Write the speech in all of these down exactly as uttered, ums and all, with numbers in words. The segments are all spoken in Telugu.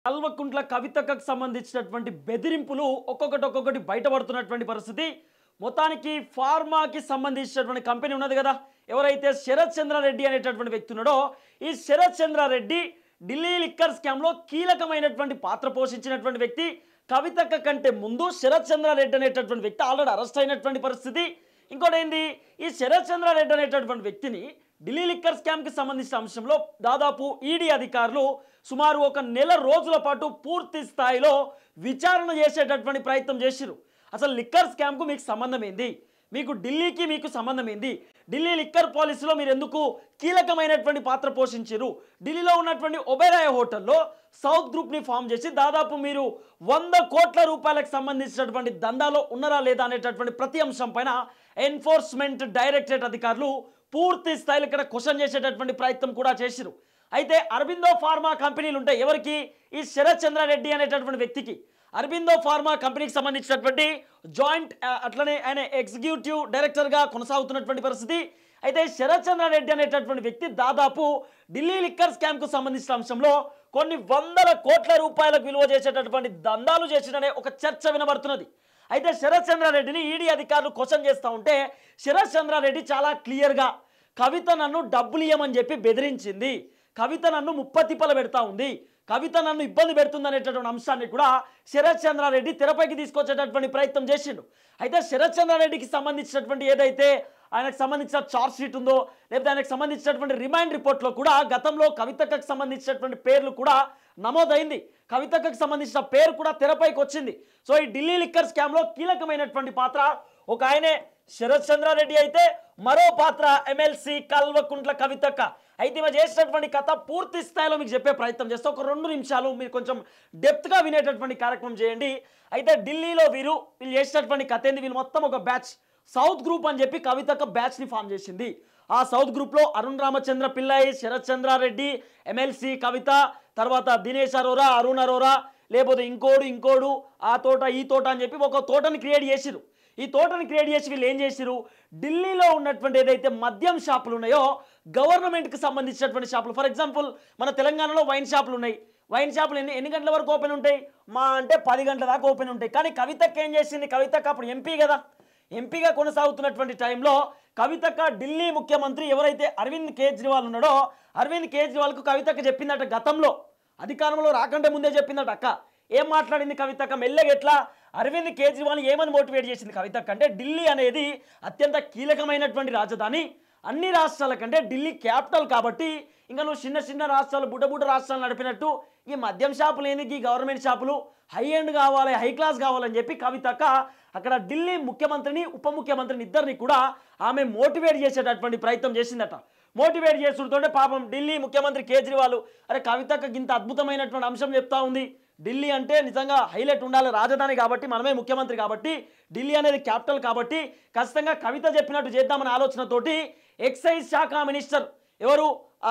కల్వకుంట్ల కవితకు సంబంధించినటువంటి బెదిరింపులు ఒక్కొక్కటి ఒక్కొక్కటి బయటపడుతున్నటువంటి పరిస్థితి. మొత్తానికి ఫార్మాకి సంబంధించినటువంటి కంపెనీ ఉన్నది కదా, ఎవరైతే శరత్ చంద్రారెడ్డి అనేటటువంటి వ్యక్తి ఉన్నాడో, ఈ శరత్ చంద్రారెడ్డి ఢిల్లీ లిక్కర్ స్కామ్లో కీలకమైనటువంటి పాత్ర పోషించినటువంటి వ్యక్తి. కవితక్క కంటే ముందు శరత్ చంద్రారెడ్డి అనేటటువంటి వ్యక్తి ఆల్రెడీ అరెస్ట్ అయినటువంటి పరిస్థితి. ఇంకోటి ఏంది, ఈ శరత్ చంద్రారెడ్డి అనేటటువంటి వ్యక్తిని ఢిల్లీ లిక్కర్ స్కామ్కి సంబంధించిన అంశంలో దాదాపు ఈడీ అధికారులు సుమారు ఒక నెల రోజుల పాటు పూర్తి స్థాయిలో విచారణ చేసేటటువంటి ప్రయత్నం చేసిరు. అసలు లిక్కర్ స్కామ్కు మీకు సంబంధం ఏంది, మీకు ఢిల్లీకి మీకు సంబంధం ఏంది, ఢిల్లీ లిక్కర్ పాలసీలో మీరు ఎందుకు కీలకమైనటువంటి పాత్ర పోషించారు, ఢిల్లీలో ఉన్నటువంటి ఒబెరాయ్ హోటల్లో సౌత్ గ్రూప్ని ఫామ్ చేసి దాదాపు మీరు వంద కోట్ల రూపాయలకు సంబంధించినటువంటి దందాలో ఉన్నారా లేదా అనేటటువంటి ప్రతి అంశం పైన ఎన్ఫోర్స్మెంట్ డైరెక్టరేట్ అధికారులు పూర్తి స్థాయిలో ఇక్కడ క్వశ్చన్ చేసేటటువంటి ప్రయత్నం కూడా చేసిరు. అయితే అరబిందో ఫార్మా కంపెనీలు ఉంటాయి ఎవరికి, ఈ శరత్ చంద్రారెడ్డి అనేటటువంటి వ్యక్తికి. అరబిందో ఫార్మా కంపెనీకి సంబంధించినటువంటి జాయింట్ అట్లనే ఆయన ఎగ్జిక్యూటివ్ డైరెక్టర్గా కొనసాగుతున్నటువంటి పరిస్థితి. అయితే శరత్ చంద్రారెడ్డి అనేటటువంటి వ్యక్తి దాదాపు ఢిల్లీ లిక్కర్ స్కామ్కు సంబంధించిన అంశంలో కొన్ని వందల కోట్ల రూపాయలకు విలువ చేసేటటువంటి దందాలు చేసిననే ఒక చర్చ వినబడుతున్నది. అయితే శరత్ చంద్రారెడ్డిని ఈడీ అధికారులు క్వశ్చన్ చేస్తూ ఉంటే శరత్ చంద్రారెడ్డి చాలా క్లియర్గా కవిత నన్ను డబ్బులు ఇవ్వమని చెప్పి బెదిరించింది, కవిత నన్ను ముప్పతిప్పలు పెడతా ఉంది, కవిత నన్ను ఇబ్బంది పెడుతుంది అనేటటువంటి అంశాన్ని కూడా శరత్ చంద్రారెడ్డి తెరపైకి తీసుకొచ్చేటటువంటి ప్రయత్నం చేసిండు. అయితే శరత్ చంద్రారెడ్డికి సంబంధించినటువంటి ఏదైతే ఆయనకు సంబంధించిన చార్జ్ షీట్ ఉందో, లేకపోతే ఆయనకు సంబంధించినటువంటి రిమైండ్ రిపోర్ట్లో కూడా గతంలో కవితకు సంబంధించినటువంటి పేర్లు కూడా నమోదైంది, కవితకు సంబంధించిన పేరు కూడా తెరపైకి వచ్చింది. సో ఈ ఢిల్లీ లిక్కర్ స్కామ్లో కీలకమైనటువంటి పాత్ర ఒక ఆయనే శరత్ చంద్రారెడ్డి అయితే, మరో పాత్ర ఎమ్మెల్సీ కల్వకుంట్ల కవితక్క. అయితే ఈమె చేసినటువంటి కథ పూర్తి స్థాయిలో మీకు చెప్పే ప్రయత్నం చేస్తే ఒక రెండు నిమిషాలు మీరు కొంచెం డెప్త్గా వినేటటువంటి కార్యక్రమం చేయండి. అయితే ఢిల్లీలో వీరు వీళ్ళు చేసినటువంటి కథ ఏంది, వీళ్ళు మొత్తం ఒక బ్యాచ్ సౌత్ గ్రూప్ అని చెప్పి కవితక్క బ్యాచ్ని ఫామ్ చేసింది. ఆ సౌత్ గ్రూప్లో అరుణ్ రామచంద్ర పిల్లై, శరత్ చంద్రారెడ్డి, ఎమ్మెల్సీ కవిత, తర్వాత దినేష్ అరోరా, అరుణ్ అరోరా, లేకపోతే ఇంకోడు ఇంకోడు ఆ తోట ఈ తోట అని చెప్పి ఒక తోటని క్రియేట్ చేసిరు. ఈ తోటని క్రియేట్ చేసి వీళ్ళు ఏం చేసిరు, ఢిల్లీలో ఉన్నటువంటి ఏదైతే మద్యం షాపులు ఉన్నాయో గవర్నమెంట్కి సంబంధించినటువంటి షాపులు, ఫర్ ఎగ్జాంపుల్ మన తెలంగాణలో వైన్ షాపులు ఉన్నాయి, వైన్ షాపులు ఎన్ని ఎన్ని గంటల వరకు ఓపెన్ ఉంటాయి, మా అంటే పది గంటల దాకా ఓపెన్ ఉంటాయి. కానీ కవితక్క ఏం చేసింది, కవితక్క అప్పుడు ఎంపీ కదా, ఎంపీగా కొనసాగుతున్నటువంటి టైంలో కవితక్క ఢిల్లీ ముఖ్యమంత్రి ఎవరైతే అరవింద్ కేజ్రీవాల్ ఉన్నాడో, అరవింద్ కేజ్రీవాల్కు కవితక్క చెప్పిందట, గతంలో అధికారంలో రాకంటే ముందే చెప్పిందట. అక్క ఏం మాట్లాడింది కవితక్క, మెల్లగా ఎట్లా అరవింద్ కేజ్రీవాల్ ఏమని మోటివేట్ చేసింది కవితక్క అంటే, ఢిల్లీ అనేది అత్యంత కీలకమైనటువంటి రాజధాని, అన్ని రాష్ట్రాల కంటే ఢిల్లీ క్యాపిటల్ కాబట్టి ఇంకా నువ్వు చిన్న చిన్న రాష్ట్రాలు బుడ్డ బుడ్డ రాష్ట్రాలు నడిపినట్టు ఈ మద్యం షాపులు ఏంది, ఈ గవర్నమెంట్ షాపులు హై ఎండ్ కావాలి, హై క్లాస్ కావాలని చెప్పి కవితక్క అక్కడ ఢిల్లీ ముఖ్యమంత్రిని ఉప ముఖ్యమంత్రిని ఇద్దరిని కూడా ఆమె మోటివేట్ చేసేటటువంటి ప్రయత్నం చేసిందట. మోటివేట్ చేస్తుంటే పాపం ఢిల్లీ ముఖ్యమంత్రి కేజ్రీవాల్ అరే కవితక్క ఇంత అద్భుతమైనటువంటి అంశం చెప్తా ఉంది, ఢిల్లీ అంటే నిజంగా హైలైట్ ఉండాలి, రాజధాని కాబట్టి మనమే ముఖ్యమంత్రి కాబట్టి ఢిల్లీ అనేది క్యాపిటల్ కాబట్టి ఖచ్చితంగా కవిత చెప్పినట్టు చేద్దామనే ఆలోచనతోటి ఎక్సైజ్ శాఖ మినిస్టర్ ఎవరు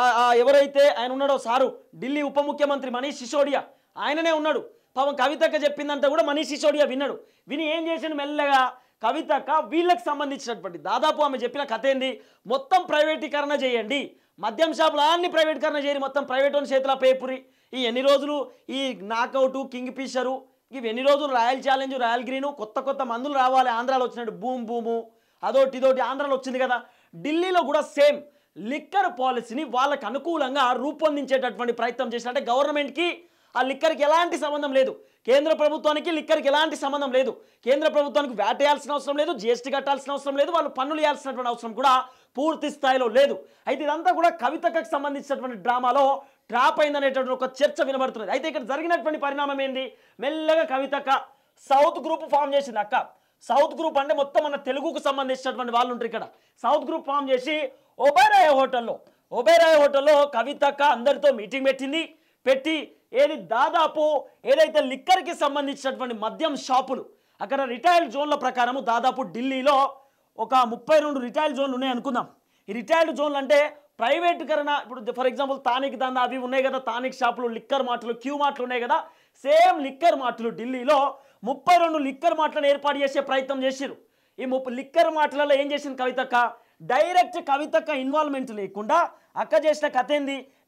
ఎవరైతే ఆయన ఉన్నాడో సారు ఢిల్లీ ఉప ముఖ్యమంత్రి మనీష్ సిసోడియా ఆయననే ఉన్నాడు. పాపం కవితక్క చెప్పిందంతా కూడా మనీష్ సిసోడియా విన్నాడు. విని ఏం చేసిండు, మెల్లగా కవితక్క వీళ్ళకి సంబంధించినటువంటి దాదాపు ఆమె చెప్పిన కథ ఏంది, మొత్తం ప్రైవేటీకరణ చేయండి, మద్యం షాపులు అన్ని ప్రైవేటీకరణ చేయండి, మొత్తం ప్రైవేట్ ఓన్ చేతిలో పేపురి, ఈ ఎన్ని రోజులు ఈ నాకౌట్ కింగ్ ఫిషరు ఇవి ఎన్ని రోజులు రాయల్ ఛాలెంజ్ రాయల్ గ్రీను కొత్త కొత్త మందులు రావాలి, ఆంధ్రాలో వచ్చినట్టు బూమ్ బూము అదోటి ఇదోటి ఆంధ్రాలో వచ్చింది కదా, ఢిల్లీలో కూడా సేమ్ లిక్కర్ పాలసీని వాళ్ళకు అనుకూలంగా రూపొందించేటటువంటి ప్రయత్నం చేసినట్టే. గవర్నమెంట్కి ఆ లిక్కర్కి ఎలాంటి సంబంధం లేదు, కేంద్ర ప్రభుత్వానికి లిక్కర్కి ఎలాంటి సంబంధం లేదు, కేంద్ర ప్రభుత్వానికి వ్యాట్ వేయాల్సిన అవసరం లేదు, జిఎస్టీ కట్టాల్సిన అవసరం లేదు, వాళ్ళు పన్నులు వేయాల్సినటువంటి అవసరం కూడా పూర్తి స్థాయిలో లేదు. అయితే ఇదంతా కూడా కవితకు సంబంధించినటువంటి డ్రామాలో ట్రాప్ అయిందనేటువంటి ఒక చర్చ వినబడుతున్నది. అయితే ఇక్కడ జరిగినటువంటి పరిణామం ఏంది, మెల్లగా కవితక్క సౌత్ గ్రూప్ ఫామ్ చేసింది. అక్క సౌత్ గ్రూప్ అంటే మొత్తం మన తెలుగుకు సంబంధించినటువంటి వాళ్ళు ఉంటారు ఇక్కడ. సౌత్ గ్రూప్ ఫామ్ చేసి ఒబెరాయ్ హోటల్లో ఒబెరాయ్ హోటల్లో కవితక్క అందరితో మీటింగ్ పెట్టింది. పెట్టి ఏది దాదాపు ఏదైతే లిక్కర్కి సంబంధించినటువంటి మద్యం షాపులు అక్కడ రిటైల్డ్ జోన్ల ప్రకారము దాదాపు ఢిల్లీలో ఒక ముప్పై రెండు రిటైల్ జోన్లు ఉన్నాయి అనుకుందాం. ఈ రిటైల్డ్ జోన్లు అంటే ప్రైవేటీకరణ, ఇప్పుడు ఫర్ ఎగ్జాంపుల్ తానిక్ దందా అవి ఉన్నాయి కదా, తానిక్ షాపులు, లిక్కర్ మార్ట్లు, క్యూ మార్ట్లు ఉన్నాయి కదా, సేమ్ లిక్కర్ మార్ట్లు ఢిల్లీలో ముప్పై రెండు లిక్కర్ మార్ట్లను ఏర్పాటు చేసే ప్రయత్నం చేసిరు. ఈ ముప్పై లిక్కర్ మార్ట్లలో ఏం చేసింది కవితక్క, డైరెక్ట్ కవితక్క ఇన్వాల్వ్మెంట్ లేకుండా అక్క చేసిన కథ ఏంది,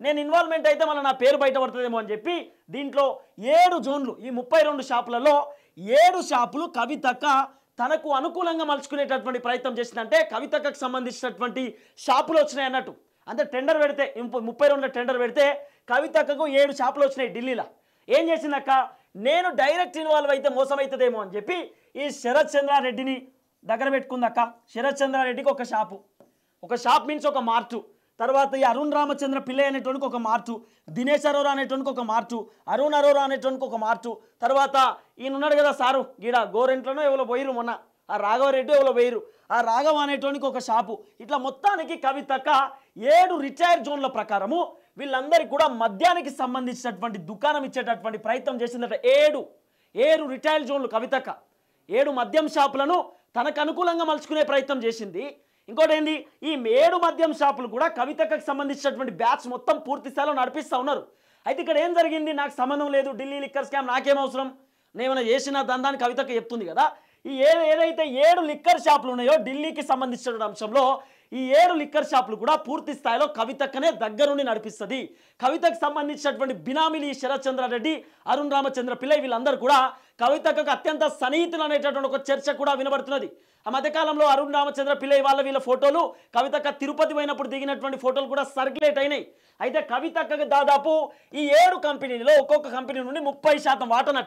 నేను ఇన్వాల్వ్మెంట్ అయితే మళ్ళీ నా పేరు బయటపడుతుందేమో అని చెప్పి దీంట్లో ఏడు జోన్లు ఈ ముప్పై రెండు షాపులలో ఏడు షాపులు కవితక్క తనకు అనుకూలంగా మలుచుకునేటటువంటి ప్రయత్నం చేసిందంటే కవితక్కకు సంబంధించినటువంటి షాపులు వచ్చినాయి అన్నట్టు. అంటే టెండర్ పెడితే ముప్పై రెండులో టెండర్ పెడితే కవితక్కకు ఏడు షాపులు వచ్చినాయి ఢిల్లీలో. ఏం చేసిందక్క, నేను డైరెక్ట్ ఇన్వాల్వ్ అయితే మోసం అవుతుందేమో అని చెప్పి ఈ శరత్ చంద్రారెడ్డిని దగ్గర పెట్టుకుందక్క. శరత్ చంద్రారెడ్డికి ఒక షాపు, ఒక షాప్ మీన్స్ ఒక మార్టు, తర్వాత ఈ అరుణ్ రామచంద్ర పిల్లై అనేటువంటి ఒక మార్టు, దినేష్ అరోరా అనేటువంటి ఒక మార్టు, అరుణ్ అరోరా అనేటువంటి ఒక మార్టు, తర్వాత ఈయన ఉన్నాడు కదా సారు గీడ గోరెంట్లోనో ఎవరో పోయిరు మొన్న, ఆ రాఘవరెడ్డి ఎవరో పోయిరు, ఆ రాఘవ అనేటువంటి ఒక షాపు. ఇట్లా మొత్తానికి కవితక్క ఏడు రిటైర్ జోన్ల ప్రకారము వీళ్ళందరికీ కూడా మద్యానికి సంబంధించినటువంటి దుకాణం ఇచ్చేటటువంటి ప్రయత్నం చేసిందట. ఏడు ఏడు రిటైల్ జోన్లు కవితక్క ఏడు మద్యం షాపులను తనకు అనుకూలంగా మలుచుకునే ప్రయత్నం చేసింది. ఇంకోటి ఏంది, ఈ ఏడు మద్యం షాపులు కూడా కవితక్కకు సంబంధించినటువంటి బ్యాచ్ మొత్తం పూర్తి స్థాయిలో నడిపిస్తూ ఉన్నారు. అయితే ఇక్కడ ఏం జరిగింది, నాకు సంబంధం లేదు, ఢిల్లీ లిక్కర్ స్కామ్ నాకేం అవసరం, నేమైనా చేసిన దందాన్ని కవితక్క చెప్తుంది కదా. ఈ ఏ ఏదైతే ఏడు లిక్కర్ షాపులు ఉన్నాయో ఢిల్లీకి సంబంధించిన అంశంలో ఈ ఏడు లిక్కర్ షాపులు కూడా పూర్తి స్థాయిలో కవితక్కనే దగ్గరుండి నడిపిస్తుంది. కవితకు సంబంధించినటువంటి బినామీలు ఈ శరత్ చంద్రారెడ్డి, అరుణ్ రామచంద్ర పిల్లై వీళ్ళందరూ కూడా కవితక్కకు అత్యంత సన్నిహితులు అనేటటువంటి ఒక చర్చ కూడా వినబడుతున్నది. ఆ మధ్యకాలంలో అరుణ్ రామచంద్ర పిల్లై వాళ్ళ వీళ్ళ ఫోటోలు కవితక్క తిరుపతి పోయినప్పుడు దిగినటువంటి ఫోటోలు కూడా సర్క్యులేట్ అయినాయి. అయితే కవితక్కకు దాదాపు ఈ ఏడు కంపెనీలో ఒక్కొక్క కంపెనీ నుండి ముప్పై శాతం వాటనట.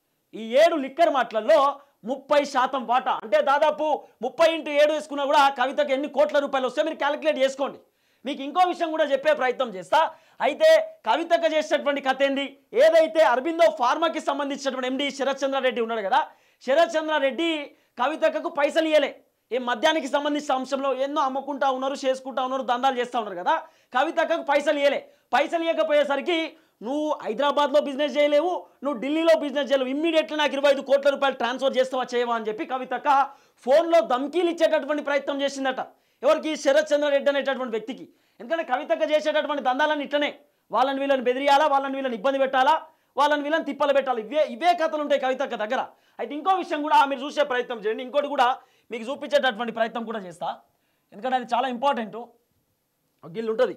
ఈ ఏడు లిక్కర్ మాటలలో ముప్పై శాతం వాటా అంటే దాదాపు ముప్పై ఇంటూ ఏడు వేసుకున్నా కూడా కవితకు ఎన్ని కోట్ల రూపాయలు వస్తే మీరు క్యాలిక్యులేట్ చేసుకోండి. మీకు ఇంకో విషయం కూడా చెప్పే ప్రయత్నం చేస్తా. అయితే కవితక్క చేసేటటువంటి కథ ఏంది, ఏదైతే అరబిందో ఫార్మాకి సంబంధించినటువంటి ఎండి శరత్ చంద్రారెడ్డి ఉన్నాడు కదా, శరత్ చంద్రారెడ్డి కవితక్కకు పైసలు ఇవ్వలే. ఏ మద్యానికి సంబంధించిన అంశంలో ఎన్నో అమ్ముకుంటా ఉన్నారు, చేసుకుంటా ఉన్నారు, దందాలు చేస్తూ ఉన్నారు కదా, కవితక్కకు పైసలు ఇవ్వలే. పైసలు ఇవ్వకపోయేసరికి నువ్వు హైదరాబాద్లో బిజినెస్ చేయలేవు, నువ్వు ఢిల్లీలో బిజినెస్ చేయలేవు, ఇమ్మీడియట్లీ నాకు ఇరవై ఐదు కోట్ల రూపాయలు ట్రాన్స్ఫర్ చేస్తావా చేయవా అని చెప్పి కవితక్క ఫోన్లో ధమ్కీలు ఇచ్చేటటువంటి ప్రయత్నం చేసిందట. ఎవరికి, శరత్ చంద్రారెడ్డి అనేటటువంటి వ్యక్తికి. ఎందుకంటే కవితక్క చేసేటటువంటి దందాలన్నీ ఇట్టనే, వాళ్ళని వీళ్ళని బెదిరియాలా, వాళ్ళని వీళ్ళని ఇబ్బంది పెట్టాలా, వాళ్ళని వీళ్ళని తిప్పలు పెట్టాలి, ఇవే ఇవే కథలు ఉంటాయి కవితక్క దగ్గర. అయితే ఇంకో విషయం కూడా మీరు చూసే ప్రయత్నం చేయండి, ఇంకోటి కూడా మీకు చూపించేటటువంటి ప్రయత్నం కూడా చేస్తా, ఎందుకంటే అది చాలా ఇంపార్టెంట్. గిల్లు ఉంటుంది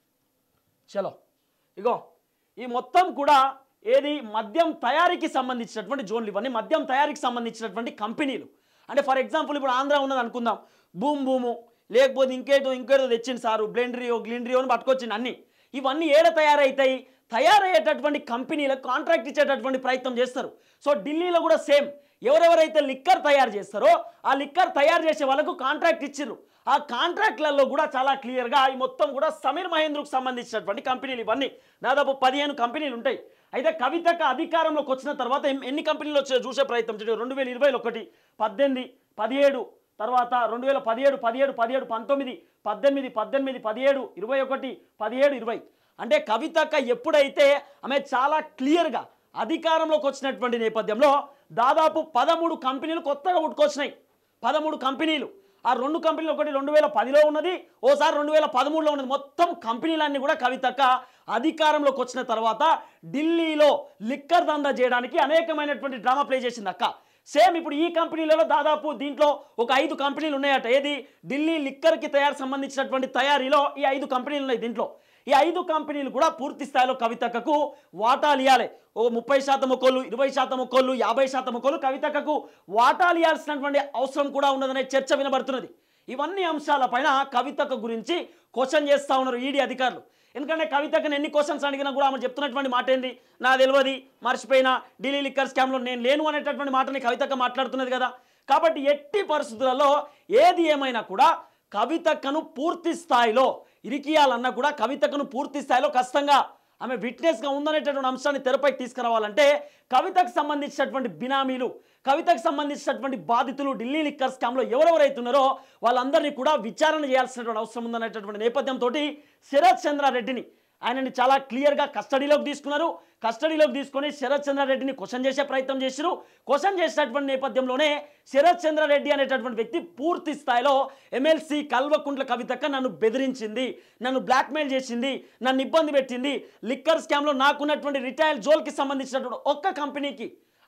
చలో, ఇగో ఈ మొత్తం కూడా ఏది మద్యం తయారీకి సంబంధించినటువంటి జోన్లు, ఇవన్నీ మద్యం తయారీకి సంబంధించినటువంటి కంపెనీలు. అంటే ఫర్ ఎగ్జాంపుల్ ఇప్పుడు ఆంధ్ర ఉన్నది అనుకుందాం, బూమ్ బూము, లేకపోతే ఇంకేటో ఇంకేటో తెచ్చింది సారు, బ్లెండ్రియో గ్లిండ్రియో అని పట్టుకొచ్చింది అన్ని. ఇవన్నీ ఏడ తయారవుతాయి, తయారయ్యేటటువంటి కంపెనీలకు కాంట్రాక్ట్ ఇచ్చేటటువంటి ప్రయత్నం చేస్తారు. సో ఢిల్లీలో కూడా సేమ్, ఎవరెవరైతే లిక్కర్ తయారు చేస్తారో ఆ లిక్కర్ తయారు చేసే వాళ్ళకు కాంట్రాక్ట్ ఇచ్చిర్రు. ఆ కాంట్రాక్ట్లలో కూడా చాలా క్లియర్గా ఈ మొత్తం కూడా సమీర్ మహేంద్రకు సంబంధించినటువంటి కంపెనీలు, ఇవన్నీ దాదాపు పదిహేను కంపెనీలు ఉంటాయి. అయితే కవితక్క అధికారంలోకి వచ్చిన తర్వాత ఎన్ని కంపెనీలు వచ్చాయో చూసే ప్రయత్నం చేయండి. రెండు వేల ఇరవైలో ఒకటి, పద్దెనిమిది, పదిహేడు, తర్వాత రెండు వేల పదిహేడు పదిహేడు పదిహేడు పంతొమ్మిది, పద్దెనిమిది పద్దెనిమిది పదిహేడు, ఇరవై ఒకటి, పదిహేడు, ఇరవై. అంటే కవితక్క ఎప్పుడైతే ఆమె చాలా క్లియర్గా అధికారంలోకి వచ్చినటువంటి నేపథ్యంలో దాదాపు పదమూడు కంపెనీలు కొత్తగా పుట్టుకొచ్చినాయి. పదమూడు కంపెనీలు, ఆ రెండు కంపెనీలు ఒకటి రెండు వేల పదిలో ఉన్నది, ఓసారి రెండు వేల పదమూడులో ఉన్నది. మొత్తం కంపెనీలన్నీ కూడా కవితక్క అధికారంలోకి వచ్చిన తర్వాత ఢిల్లీలో లిక్కర్ దందా చేయడానికి అనేకమైనటువంటి డ్రామా ప్లే చేసింది అక్క. సేమ్ ఇప్పుడు ఈ కంపెనీలలో దాదాపు దీంట్లో ఒక ఐదు కంపెనీలు ఉన్నాయట. ఏది, ఢిల్లీ లిక్కర్కి తయారు సంబంధించినటువంటి తయారీలో ఈ ఐదు కంపెనీలు ఉన్నాయి. దీంట్లో ఈ ఐదు కంపెనీలు కూడా పూర్తి స్థాయిలో కవితక్కకు వాటాలు ఇవ్వాలి. ఓ ముప్పై శాతం ఒక్కోళ్ళు, ఇరవై శాతం ఒక్కోళ్ళు, యాభై శాతం ఒక్కోళ్ళు కవితక్కకు వాటాలు ఇవ్వాల్సినటువంటి అవసరం కూడా ఉన్నదనే చర్చ వినబడుతున్నది. ఇవన్నీ అంశాలపైన కవితక్క గురించి క్వశ్చన్ చేస్తూ ఉన్నారు ఈడీ అధికారులు. ఎందుకంటే కవితక్కని ఎన్ని క్వశ్చన్స్ అడిగినా కూడా ఆమె చెప్తున్నటువంటి మాట ఏంది, నా తెలియదు, మర్చిపోయినా, ఢిల్లీ లిక్కర్ స్కామ్లో నేను లేను అనేటటువంటి మాటని కవితక్క మాట్లాడుతున్నది కదా. కాబట్టి ఎట్టి పరిస్థితులలో ఏది ఏమైనా కూడా కవితక్కను పూర్తి స్థాయిలో ఇరికియాలన్నా కూడా కవితక్కను పూర్తి స్థాయిలో కష్టంగా ఆమె విట్నెస్గా ఉందనేటటువంటి అంశాన్ని తెరపైకి తీసుకురావాలంటే కవితకు సంబంధించినటువంటి బినామీలు, కవితకు సంబంధించినటువంటి బాధితులు ఢిల్లీ లిక్కర్ స్కామ్లో ఎవరెవరైతున్నారో వాళ్ళందరినీ కూడా విచారణ చేయాల్సినటువంటి అవసరం ఉందనేటటువంటి నేపథ్యంతో శరత్ చంద్రారెడ్డిని ఆయనని చాలా క్లియర్గా కస్టడీలోకి తీసుకున్నారు. కస్టడీలోకి తీసుకొని శరత్ చంద్రారెడ్డిని క్వశ్చన్ చేసే ప్రయత్నం చేశారు. క్వశ్చన్ చేసినటువంటి నేపథ్యంలోనే శరత్ చంద్రారెడ్డి అనేటటువంటి వ్యక్తి పూర్తి స్థాయిలో ఎమ్మెల్సీ కల్వకుంట్ల కవితక్క నన్ను బెదిరించింది, నన్ను బ్లాక్మెయిల్ చేసింది, నన్ను ఇబ్బంది పెట్టింది, లిక్కర్ స్కామ్లో నాకున్నటువంటి రిటైల్ జోల్కి సంబంధించినటువంటి ఒక్క కంపెనీకి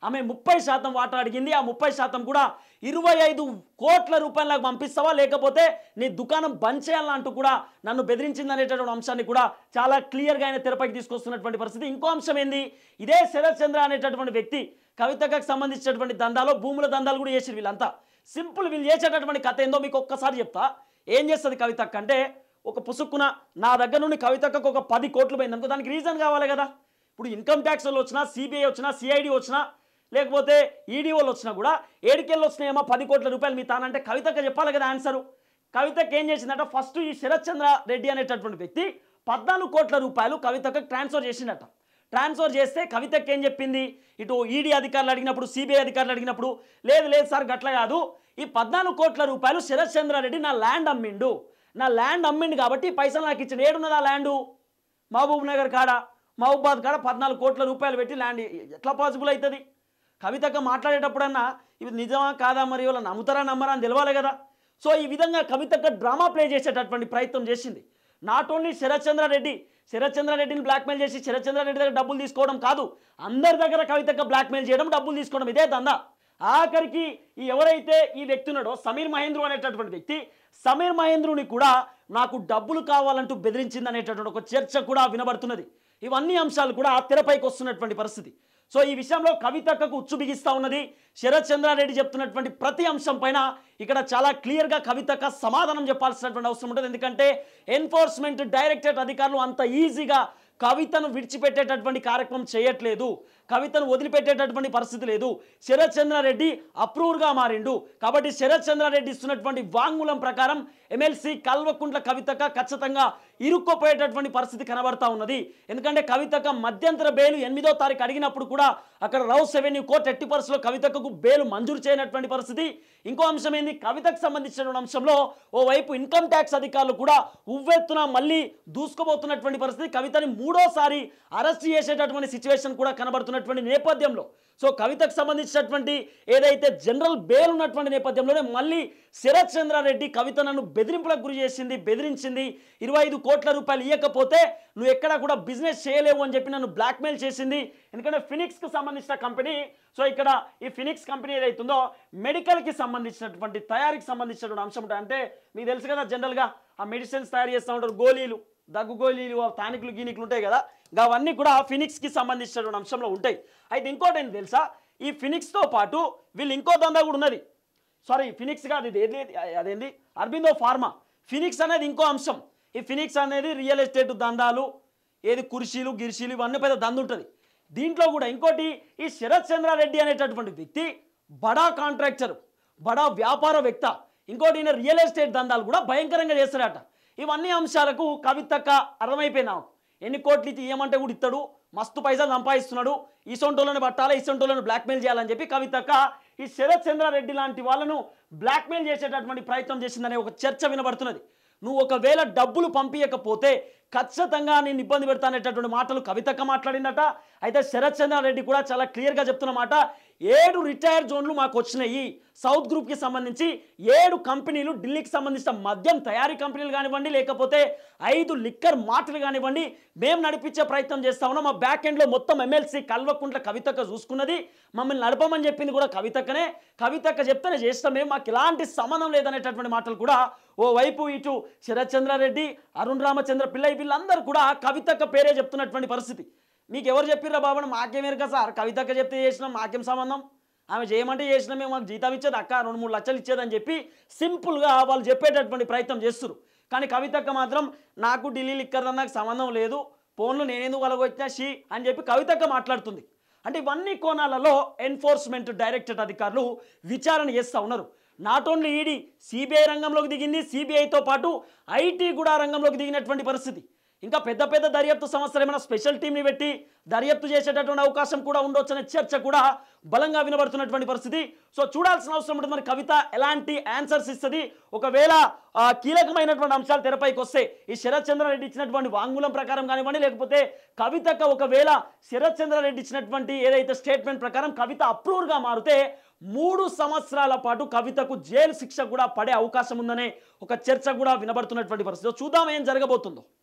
ఆమె ముప్పై శాతం వాటా అడిగింది. ఆ ముప్పై శాతం కూడా ఇరవై ఐదు కోట్ల రూపాయలకు పంపిస్తావా లేకపోతే నీ దుకాణం బంద్ చేయాలంటూ కూడా నన్ను బెదిరించింది అనేటటువంటి అంశాన్ని కూడా చాలా క్లియర్గా ఆయన తెరపైకి తీసుకొస్తున్నటువంటి పరిస్థితి. ఇంకో అంశం ఏంది, ఇదే శరత్ చంద్ర అనేటటువంటి వ్యక్తి కవితకు సంబంధించినటువంటి దందాలో భూముల దందాలు కూడా చేసి వీళ్ళంతా సింపుల్ వీళ్ళు చేసేటటువంటి కథ ఏందో మీకు ఒక్కసారి చెప్తా. ఏం చేస్తుంది కవితక్క అంటే, ఒక పుసుక్కున నా దగ్గర నుండి కవితక్కకు ఒక పది కోట్లు పోయింది అనుకో, దానికి రీజన్ కావాలి కదా. ఇప్పుడు ఇన్కమ్ ట్యాక్స్ వాళ్ళు వచ్చినా, సిబిఐ వచ్చినా, సిఐడి వచ్చినా, లేకపోతే ఈడీ వాళ్ళు వచ్చినా కూడా ఏడికెళ్ళి వచ్చినాయేమో పది కోట్ల రూపాయలు మీ తానంటే కవితక్క చెప్పాలి కదా ఆన్సరు. కవితక్క ఏం చేసిందట, ఫస్ట్ ఈ శరత్ చంద్ర రెడ్డి అనేటటువంటి వ్యక్తి పద్నాలుగు కోట్ల రూపాయలు కవితకు ట్రాన్స్ఫర్ చేసిందట. ట్రాన్స్ఫర్ చేస్తే కవితకి ఏం చెప్పింది, ఇటు ఈడీ అధికారులు అడిగినప్పుడు, సిబిఐ అధికారులు అడిగినప్పుడు, లేదు లేదు సార్ గట్ల కాదు, ఈ పద్నాలుగు కోట్ల రూపాయలు శరత్ చంద్రారెడ్డి నా ల్యాండ్ అమ్మిండు, నా ల్యాండ్ అమ్మిండు కాబట్టి పైసలు నాకు ఇచ్చిన. ఏడున్నది ఆ ల్యాండు, మహబూబ్ నగర్ కాడ, మహబూబాద్ కాడ పద్నాలుగు కోట్ల రూపాయలు పెట్టి ల్యాండ్ ఎట్లా పాసిబుల్ అవుతుంది. కవితక్క మాట్లాడేటప్పుడన్నా ఇవి నిజమా కాదా, మరి వాళ్ళ నమ్ముతారా నమ్మరా అని తెలవాలి కదా. సో ఈ విధంగా కవితక్క డ్రామా ప్లే చేసేటటువంటి ప్రయత్నం చేసింది. నాట్ ఓన్లీ శరత్ చంద్రారెడ్డి శరత్ చంద్రారెడ్డిని బ్లాక్మెయిల్ చేసి శరత్ చంద్రారెడ్డి దగ్గర డబ్బులు తీసుకోవడం కాదు, అందరి దగ్గర కవితక్క బ్లాక్మెయిల్ చేయడం, డబ్బులు తీసుకోవడం, ఇదే దందా. ఆఖరికి ఈ ఎవరైతే ఈ వ్యక్తి ఉన్నాడో సమీర్ మహేంద్రు అనేటటువంటి వ్యక్తి, సమీర్ మహేంద్రుని కూడా నాకు డబ్బులు కావాలంటూ బెదిరించింది అనేటటువంటి ఒక చర్చ కూడా వినబడుతున్నది. ఇవన్నీ అంశాలు కూడా తెరపైకి వస్తున్నటువంటి పరిస్థితి. సో ఈ విషయంలో కవితక్కకు ఉచ్చు బిగిస్తా ఉన్నది. శరత్ చంద్రారెడ్డి చెప్తున్నటువంటి ప్రతి అంశం పైన ఇక్కడ చాలా క్లియర్గా కవితక్క సమాధానం చెప్పాల్సినటువంటి అవసరం ఉంటుంది. ఎందుకంటే ఎన్ఫోర్స్మెంట్ డైరెక్టరేట్ అధికారులు అంత ఈజీగా కవితను విడిచిపెట్టేటటువంటి కార్యక్రమం చేయట్లేదు, కవితను వదిలిపెట్టేటటువంటి పరిస్థితి లేదు. శరత్ చంద్రారెడ్డి అప్రూవ్గా మారిండు కాబట్టి శరత్ చంద్రారెడ్డి ఇస్తున్నటువంటి వాంగ్మూలం ప్రకారం ఎమ్మెల్సీ కల్వకుంట్ల కవితక్క ఖచ్చితంగా ఇరుక్కుపోయేటటువంటి పరిస్థితి కనబడతా ఉన్నది. ఎందుకంటే కవితక్క మధ్యంతర బెయిల్ ఎనిమిదో తారీఖు అడిగినప్పుడు కూడా అక్కడ రౌస్ రెవెన్యూ కోర్టు ఎట్టి పరిస్థితుల్లో కవితక్కకు బెయిల్ మంజూరు చేయనటువంటి పరిస్థితి. ఇంకో అంశం ఏంది, కవితకు సంబంధించిన అంశంలో ఓవైపు ఇన్కమ్ ట్యాక్స్ అధికారులు కూడా ఉవ్వెత్తున మళ్ళీ దూసుకుపోతున్నటువంటి పరిస్థితి. కవితని మూడోసారి అరెస్ట్ చేసేటటువంటి సిచ్యువేషన్ కూడా కనబడుతున్నటువంటి నేపథ్యంలో, సో కవితకు సంబంధించినటువంటి ఏదైతే జనరల్ బెయిల్ ఉన్నటువంటి నేపథ్యంలోనే మళ్ళీ శరత్ చంద్రారెడ్డి కవిత నన్ను బెదిరింపులకు గురి చేసింది, బెదిరించింది, ఇరవై ఐదు కోట్ల రూపాయలు ఇవ్వకపోతే నువ్వు ఎక్కడా కూడా బిజినెస్ చేయలేవు అని చెప్పి నన్ను బ్లాక్మెయిల్ చేసింది. ఎందుకంటే ఫినిక్స్కి సంబంధించిన కంపెనీ, సో ఇక్కడ ఈ ఫినిక్స్ కంపెనీ ఏదైతుందో మెడికల్కి సంబంధించినటువంటి తయారీకి సంబంధించినటువంటి అంశం ఉంటుంది. అంటే మీకు తెలుసు కదా, జనరల్గా ఆ మెడిసిన్స్ తయారు చేస్తూ ఉంటారు, గోళీలు, దగ్గు గోళీలు, తానికులు గీనికులు ఉంటాయి కదా, అవన్నీ కూడా ఫినిక్స్కి సంబంధించినటువంటి అంశంలో ఉంటాయి. అయితే ఇంకోటి ఏంటి తెలుసా, ఈ ఫినిక్స్తో పాటు వీళ్ళు ఇంకో దందా కూడా ఉన్నది. సారీ ఫినిక్స్ కాదు, ఇది ఏది అదేంటి అరబిందో ఫార్మా. ఫినిక్స్ అనేది ఇంకో అంశం. ఈ ఫినిక్స్ అనేది రియల్ ఎస్టేట్ దందాలు, ఏది కుర్చీలు గిరిశీలు ఇవన్నీ పెద్ద దంద ఉంటుంది. దీంట్లో కూడా ఇంకోటి, ఈ శరత్ చంద్రారెడ్డి అనేటటువంటి వ్యక్తి బడా కాంట్రాక్టర్, బడా వ్యాపారవేత్త. ఇంకోటి ఈయన రియల్ ఎస్టేట్ దందాలు కూడా భయంకరంగా చేస్తాడట. ఇవన్నీ అంశాలకు కవితక్క అర్థమైపోయినా, ఎన్ని కోట్లు ఇచ్చి ఇవ్వమంటే కూడా ఇస్తాడు, మస్తు పైసలు సంపాదిస్తున్నాడు, ఈ సొంటోళ్ళని పట్టాలి, ఈ సొంటోళ్ళని బ్లాక్మెయిల్ చేయాలని చెప్పి కవితక్క ఈ శరత్ చంద్రారెడ్డి లాంటి వాళ్ళను బ్లాక్మెయిల్ చేసేటటువంటి ప్రయత్నం చేసిందనే ఒక చర్చ వినబడుతున్నది. నువ్వు ఒకవేళ డబ్బులు పంపించకపోతే ఖచ్చితంగా నేను ఇబ్బంది పెడతానేటటువంటి మాటలు కవితక్క మాట్లాడిందట. అయితే శరత్ చంద్రారెడ్డి కూడా చాలా క్లియర్గా చెప్తున్న మాట, ఏడు రిటైర్ జోన్లు మాకు వచ్చినాయి, సౌత్ గ్రూప్కి సంబంధించి ఏడు కంపెనీలు, ఢిల్లీకి సంబంధించిన మద్యం తయారీ కంపెనీలు కానివ్వండి, లేకపోతే ఐదు లిక్కర్ మార్టులు కానివ్వండి, మేము నడిపించే ప్రయత్నం చేస్తా ఉన్నాం. మా బ్యాక్ ఎండ్లో మొత్తం ఎమ్మెల్సీ కల్వకుంట్ల కవితక్క చూసుకున్నది, మమ్మల్ని నడపమని చెప్పింది కూడా కవితక్కనే. కవితక్క చెప్తేనే చేస్తాం, మేము మాకు ఎలాంటి సంబంధం లేదనేటటువంటి మాటలు కూడా ఓవైపు ఇటు శరత్ చంద్రారెడ్డి, అరుణ్ రామచంద్ర పిల్లై వీళ్ళందరూ కూడా కవితక్క పేరే చెప్తున్నటువంటి పరిస్థితి. మీకు ఎవరు చెప్పిర్రా బాబు, మాకేమేరుక సార్, కవితక్క చెప్తే చేసినాం, మాకేం సంబంధం, ఆమె చేయమంటే చేసినా, మేము మాకు జీతం ఇచ్చేది అక్క రెండు మూడు లక్షలు ఇచ్చేదని చెప్పి సింపుల్గా వాళ్ళు చెప్పేటటువంటి ప్రయత్నం చేస్తారు. కానీ కవితక్క మాత్రం నాకు ఢిల్లీ లిక్కర్ నాకు సంబంధం లేదు, ఫోన్లో నేనెందుకు వాళ్ళకొచ్చినా షీ అని చెప్పి కవితక్క మాట్లాడుతుంది. అంటే ఇవన్నీ కోణాలలో ఎన్ఫోర్స్మెంట్ డైరెక్టరేట్ అధికారులు విచారణ చేస్తూ ఉన్నారు. నాట్ ఓన్లీ ఈడీ, సిబిఐ రంగంలోకి దిగింది, సిబిఐతో పాటు ఐటీ కూడా రంగంలోకి దిగినటువంటి పరిస్థితి. ఇంకా పెద్ద పెద్ద దర్యాప్తు సంస్థలు ఏమైనా స్పెషల్ టీంని పెట్టి దర్యాప్తు చేసేటటువంటి అవకాశం కూడా ఉండొచ్చనే చర్చ కూడా బలంగా వినబడుతున్నటువంటి పరిస్థితి. సో చూడాల్సిన అవసరం ఉంటుంది, మరి కవిత ఎలాంటి ఆన్సర్స్ ఇస్తుంది. ఒకవేళ కీలకమైనటువంటి అంశాలు తెరపైకి వస్తే ఈ శరత్ చంద్రారెడ్డి ఇచ్చినటువంటి వాంగ్మూలం ప్రకారం కానివ్వండి, లేకపోతే కవితకు ఒకవేళ శరత్ చంద్రారెడ్డి ఇచ్చినటువంటి ఏదైతే స్టేట్మెంట్ ప్రకారం కవిత అప్రూవ్గా మారితే మూడు సంవత్సరాల పాటు కవితకు జైలు శిక్ష కూడా పడే అవకాశం ఉందనే ఒక చర్చ కూడా వినబడుతున్నటువంటి పరిస్థితి. చూద్దాం ఏం జరగబోతుందో.